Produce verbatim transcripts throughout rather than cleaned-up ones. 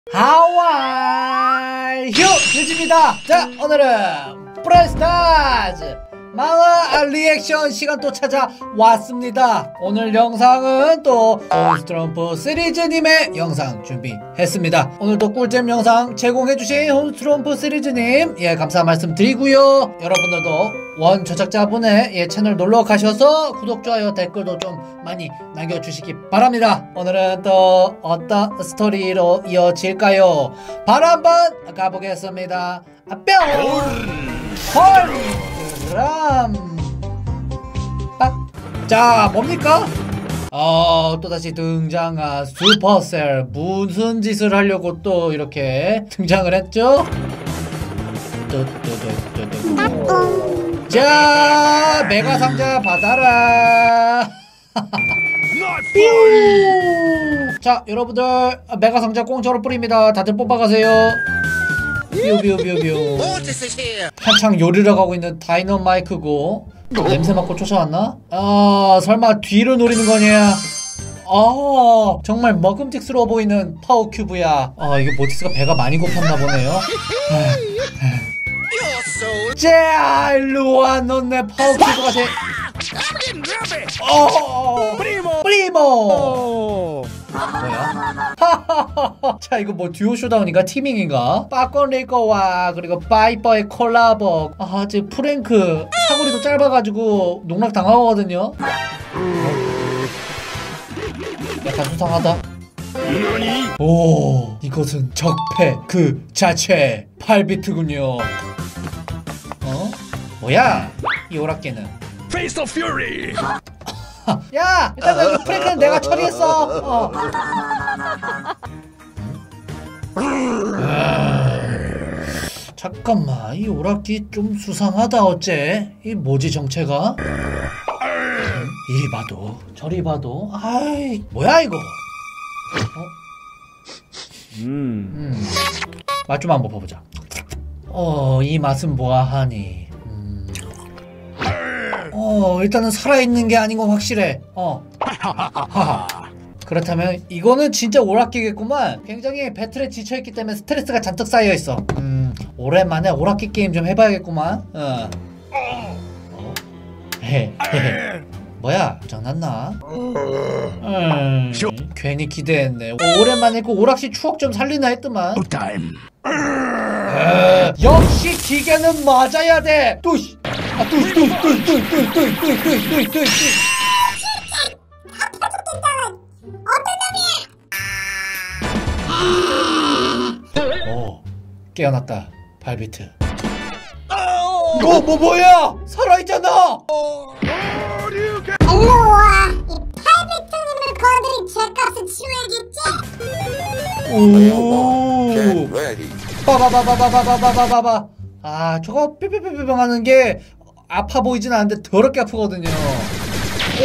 하와이 휴 유지입니다. 자, 오늘은 브레스타즈 만화 리액션 시간 또 찾아왔습니다. 오늘 영상은 또 홈스트럼프 시리즈님의 영상 준비했습니다. 오늘도 꿀잼 영상 제공해주신 홈스트럼프 시리즈님, 예, 감사 말씀 드리고요. 여러분들도 원 제작자분의 예, 채널 놀러 가셔서 구독, 좋아요, 댓글도 좀 많이 남겨주시기 바랍니다. 오늘은 또 어떤 스토리로 이어질까요? 바로 한번 가보겠습니다. 아, 뿅! 헐! 람! 빡! 자, 뭡니까? 어, 또다시 등장한 슈퍼셀. 무슨 짓을 하려고 또 이렇게 등장을 했죠? 뚜뚜뚜뚜뚜. 자, 메가 상자 받아라. 자, 여러분들 메가 상자 공짜로 뿌립니다. 다들 뽑아가세요. 뷰뷰뷰뷰. 한창 요리를 하고 있는 다이너마이크고 냄새 맡고 쫓아왔나? 아, 설마 뒤를 노리는 거냐? 아, 정말 먹음직스러워 보이는 파워큐브야. 아, 이게 모티스가 배가 많이 고팠나 보네요. 자, 일로와. 넌 내 파워큐브가 돼. 어, 프리모 프리모 뭐야? 자, 이거 뭐 듀오 쇼다운인가 티밍인가? 빠꼬리거와 그리고 바이퍼의 콜라보. 아, 제 프랭크 사거리도 짧아가지고 농락 당하거든요. 약간 수상하다. 오, 이것은 적폐 그 자체. 팔 비트군요. 어? 뭐야? 이 오락개는 Face of Fury. 야! 일단 여기 프랭크는 내가 처리했어. 어. 잠깐만, 이 오락기 좀 수상하다. 어째? 이 뭐지 정체가? 이리 봐도 저리 봐도, 아이 뭐야 이거? 어? 음. 음. 맛 좀 한번 봐보자. 어, 이 맛은 뭐하니? 어, 일단은 살아있는 게 아닌 건 확실해. 어. 하하. 그렇다면 이거는 진짜 오락기겠구만. 굉장히 배틀에 지쳐있기 때문에 스트레스가 잔뜩 쌓여있어. 음, 오랜만에 오락기 게임 좀 해봐야겠구만. 어. 어? 헤, 헤. 뭐야? 장난나? 음, 괜히 기대했네. 오랜만에 그 오락실 추억 좀 살리나 했더만. 에, 역시 기계는 맞아야 돼. 뚜시. 아, 뚜시, 뚜시, 뚜시, 뚜시, 뚜시, 뚜시, 뚜시, 뚜시, 뚜시, 뚜시. 오, 깨어났다. 발비트. 너 뭐 뭐야? 살아있잖아. 일로와. 이 팔비트님을 거드린 죄값을 치워야겠지? 오. 빠바바바바바바바바바. 아, 저거 삐삐삐삐 하는 게 아파 보이진 않는데 더럽게 아프거든요. 오.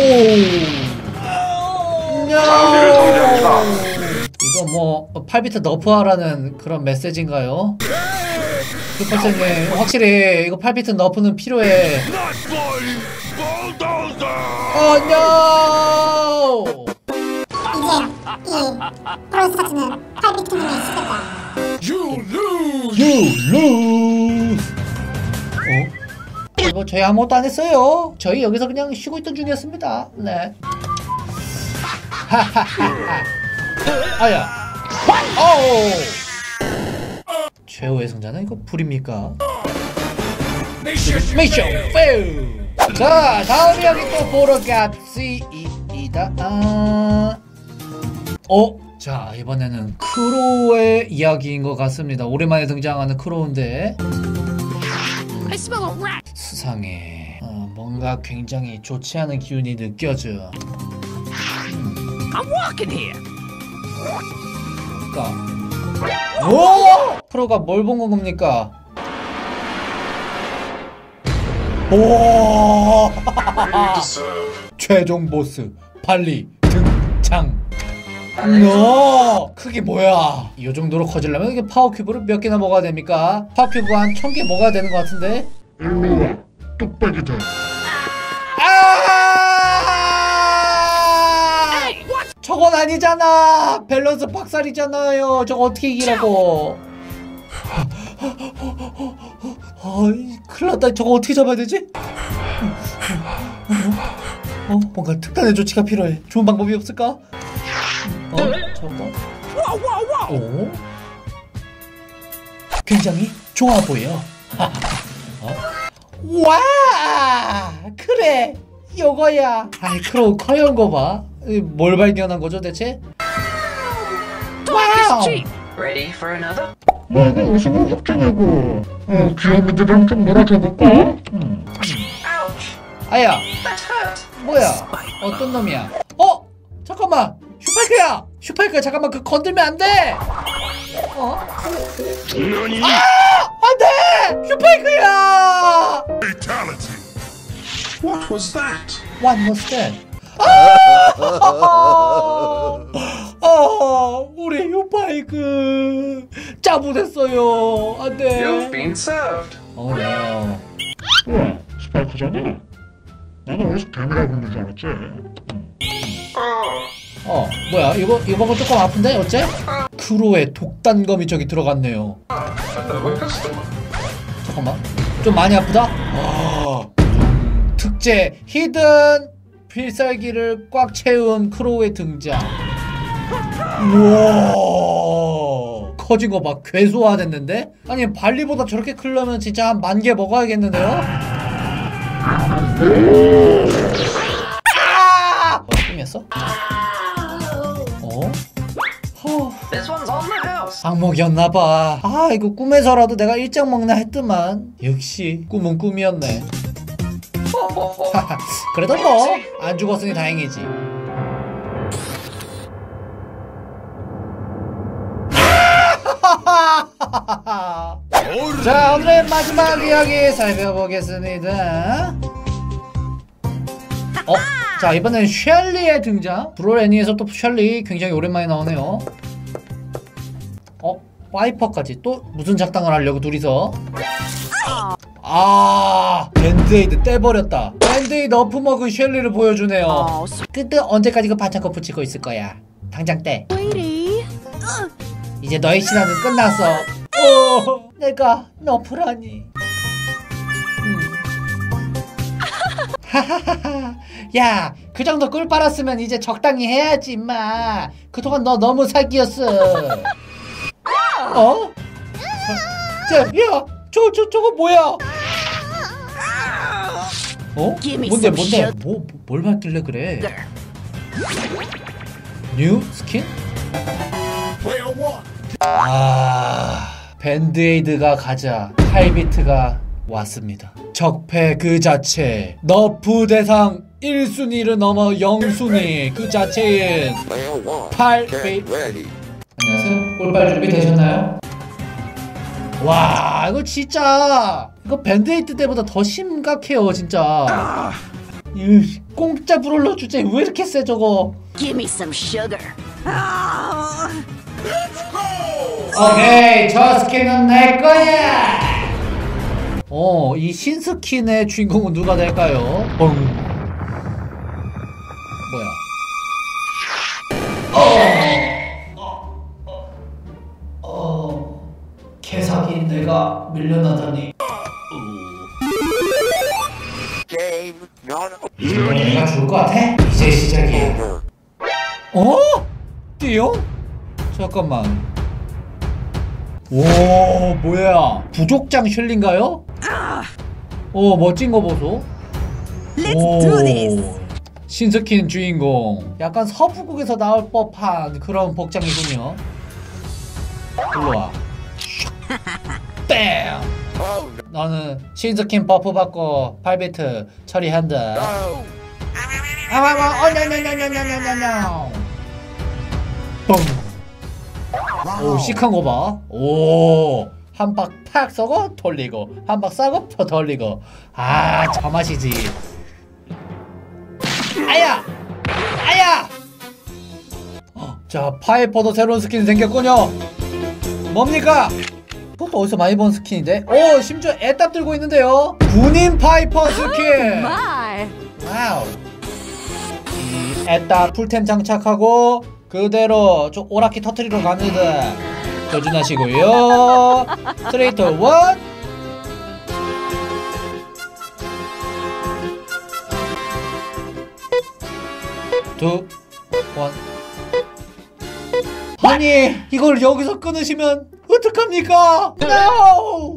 이거 뭐 팔 비트 너프하라는 그런 메시지인가요? 슈퍼셀님, 확실히 이거 팔 비트 너프는 필요해. 어, 노! 이제 이 브롤스타즈는 팔비트님의 시대다. You lose. You lose. 어? 이거 저희 아무것도 안 했어요. 저희 여기서 그냥 쉬고 있던 중이었습니다. 네. 하하하하. 아야. 오. 최후의 승자는 이거 불입니까? 미션 페일. 자, 다음 이야기 또 보러 갑시다. 아. 어? 자, 이번에는 크로우의 이야기인 것 같습니다. 오랜만에 등장하는 크로우인데 음, 수상해. 어, 뭔가 굉장히 좋지 않은 기운이 느껴져. 음. I'm walking here. 뭘까? 오! 크로우가 뭘 본 겁니까? 오! 최종 보스 발리 등장. 너 크기 뭐야? 이 정도로 커지려면 이게 파워큐브를 몇 개나 먹어야 됩니까? 파워큐브 한 천 개 먹어야 되는 것 같은데? 일로와. 뚝배기다. 아! 저 저건 아니잖아. 밸런스 박살이잖아요. 저거 어떻게 이기라고. 어이, 큰일 났다. 저거 어떻게 잡아야 되지? 어, 뭔가 특단의 조치가 필요해. 좋은 방법이 없을까? 어? 잡았다. 오? 굉장히 좋아 보여. 어? 와! 그래! 요거야. 아이, 크로우 커연 거 봐. 뭘 발견한 거죠, 대체? 와우! Ready for another? 야, 이거 우승은 확정이고. 어, 귀염이들이랑 좀 놀아줘볼까? 음. Ouch! 아야, That hurt! 뭐야? 어떤 놈이야? 어? 잠깐만! 슈파이크야! 슈파이크야, 잠깐만, 그 건들면 안 돼! 어? 너니? 아! 안 돼! 슈파이크야! Fatality. What was that? What was that? 아! 아! 우리 슈파이크 짜부됐어요. 안 돼. You've been served! 어, no. 우와, 스파이크잖아. 나는 어디서 개미라고 있는 줄 알았지. 음. 어, 뭐야? 이거 이거 조금 아픈데? 어째? 크로의 독단검이 저기 들어갔네요. Another customer. 잠깐만. 좀 많이 아프다? 아, 특제 히든 필살기를 꽉 채운 크로우의 등장. 우와, 커진 거 봐. 괴소화됐는데? 아니, 발리보다 저렇게 크려면 진짜 한 만 개 먹어야겠는데요? 아! 어, 꿈이었어? 어? 허. This one's on the house! 악몽이었나봐. 아, 이거 꿈에서라도 내가 일찍 먹나 했더만. 역시 꿈은 꿈이었네. 그래도 뭐 안 죽었으니 다행이지. 자, 오늘의 마지막 이야기 살펴보겠습니다. 어? 자, 이번엔 셸리의 등장. 브롤 애니에서 또 셸리 굉장히 오랜만에 나오네요. 어? 와이퍼까지 또 무슨 작당을 하려고 둘이서. 아, 밴드에이드 떼버렸다. 밴드에이드 너프 먹은 셸리를 보여주네요. 그때 언제까지 그 반창고 붙이고 있을 거야. 당장 떼. 이제 너의 시간은 끝났어. 어, 내가 너프라니. 음. 하하하하. 야, 그 정도 꿀 빨았으면 이제 적당히 해야지, 임마. 그동안 너 너무 사기였어. 어? 자, 야, 저, 저, 저거 뭐야? 어? 뭔데, 뭔데? 뭐, 뭘 받길래 그래? 뉴 스킨? 아, 밴드에이드가 가자. 팔 비트가 왔습니다. 적폐 그 자체. 너프 대상 일 순위를 넘어 영 순위 그 자체인 팔 비트. 안녕하세요. 꿀빨 준비 되셨나요? 와, 이거 진짜 이거 밴드에이드 때보다 더 심각해요, 진짜. 이 공짜 브롤러 주제 왜 이렇게 세 저거? Give me some sugar. 오케이, 저 스킨은 내 거야. 어, 이 신스킨의 주인공은 누가 될까요? 뻥. 뭐야? 어, 어, 어, 개사기 내가 밀려나다니. 이번 내가 죽을 것 같아? 이제 시작이야. 어? 띠용? 잠깐만. 오, 뭐야? 부족장 쉘린가요? 오, 멋진 거 보소. Let's do this. 신스킨 주인공. 약간 서부국에서 나올 법한 그런 복장이군요. 일로와. 뺨! 너는 신스킨 버프 받고 팔 비트 처리한다. 아와와 어냐냐냐냐냐냐냐. 뻥. 오, 시크한 거 봐. 오, 한 박 팍 쏘고 돌리고, 한 박 쏘고 더 돌리고. 아, 저 맛이지. 아야! 아야! 어, 자, 파이퍼도 새로운 스킨 생겼군요. 뭡니까? 그것도 어디서 많이 본 스킨인데? 오, 심지어 애답 들고 있는데요. 군인 파이퍼 스킨. My. 와우. 이 에따 풀템 장착하고 그대로 저 오락기 터트리러 갑니다. 조준하시고요. 스트레이트 원. 두 원. 아니 이걸 여기서 끊으시면 어떡합니까? No!